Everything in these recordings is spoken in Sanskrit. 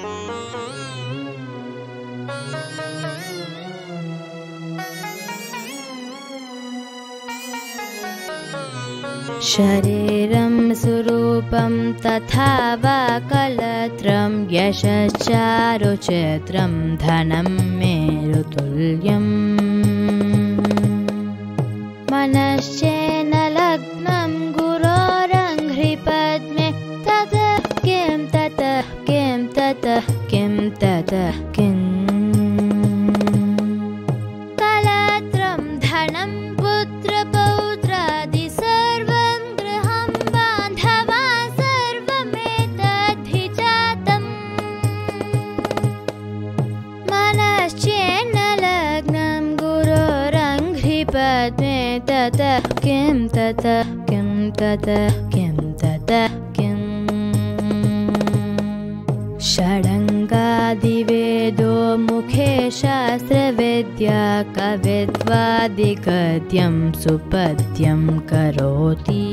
शरीरं सुरूपं तथा वा कलत्रं यशश्चारुचित्रं धनं मेरुतुल्यम् मनश्चेन लग्नं गुरोरङ्घ्रिपद्मे ततः किं ततः किं ततः किं ततः किम् कलत्रं धनं पुत्रपौत्रादि सर्वं गृहं बान्धवा सर्वमेतद्धि जातम् मनश्चेन्न लग्नं गुरोरङ्घ्रिपद्मे ततः किं ततः किं ततः किं ततः किम् षडङ्गादिवेदो मुखे शास्त्रविद्या कवित्वादिगद्यं सुपद्यं करोति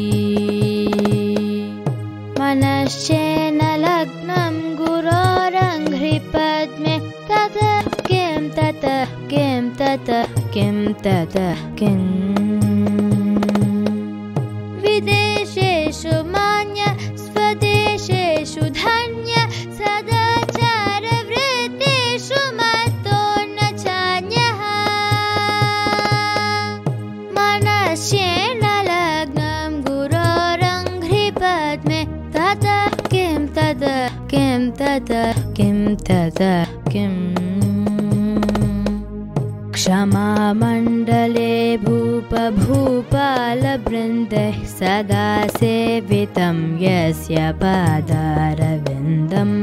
मनश्चेन लग्नं गुरोरङ्घ्रिपद्मे ततः किं ततः किं ततः किं ततः किम् विदेशेषु मान्य स्वदेशेषु धन्य सदाचारवृत्तेषु मत्तो न चान्यः मनश्चेन लग्नं गुरोरङ्घ्रिपद्मे ततः किं ततः किं ततः किं ततः किम् क्षमामण्डले भूपभूपालवृन्दैः सदा सेवितं यस्य पादारविन्दम्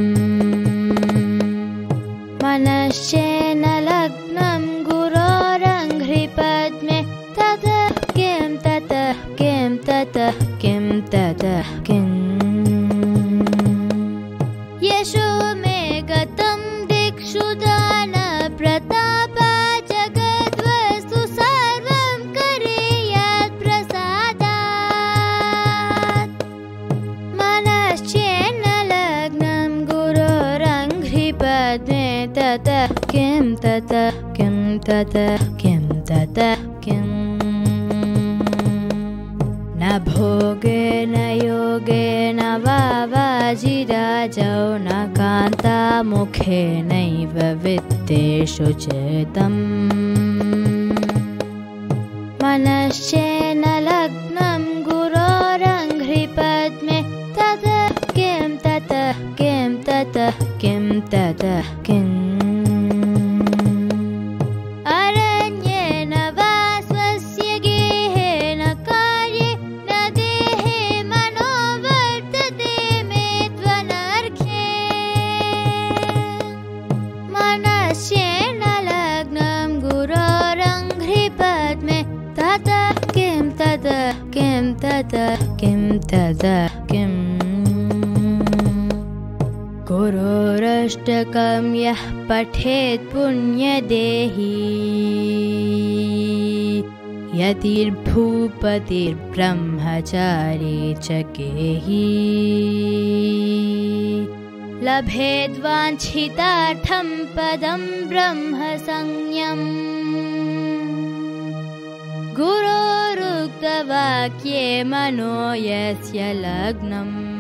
मनश्चेन लग्नं गुरोरङ्घ्रिपद्मे ततः किं ततः किं ततः किं ततः किम् यशो मे गतं दिक्षु दानप्रताप जगद्वस्तु सर्वं करेयात् प्रसादात् मनश्चेन्न लग्नं गुरोरङ्घ्रिपद्मे ततः किं ततः किं ततः किं ततः किम् न भोगेन योगेन वा वाजिराजौ न कान्तामुखेनैव वित्तेषु चेतम् मनश्चेन लग्नं गुरोरङ्घ्रिपद्मे ततः किं ततः किं ततः किं ततः किम् किं ततः किं ततः किम् गुरोरष्टकं यः पठेत् पुण्यदेही यतिर्भूपतिर्ब्रह्मचारी च गेही लभेद्वाञ्छितार्थं पदं ब्रह्मसंज्ञम् गुरोरुक्तवाक्ये मनो यस्य लग्नम्